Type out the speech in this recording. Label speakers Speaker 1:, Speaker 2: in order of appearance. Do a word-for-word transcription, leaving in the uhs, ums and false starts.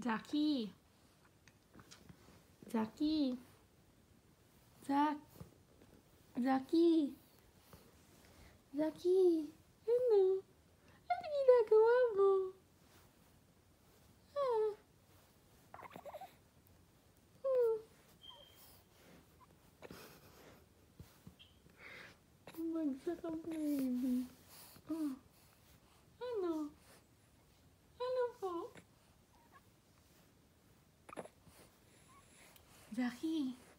Speaker 1: Jackie. Jackie. Zack. Jackie. Jackie. Ano? Ano ginagawa mo? Ah. Hmm. Bumagsak ang baby. Oh. Ano? Ano po? Jackie.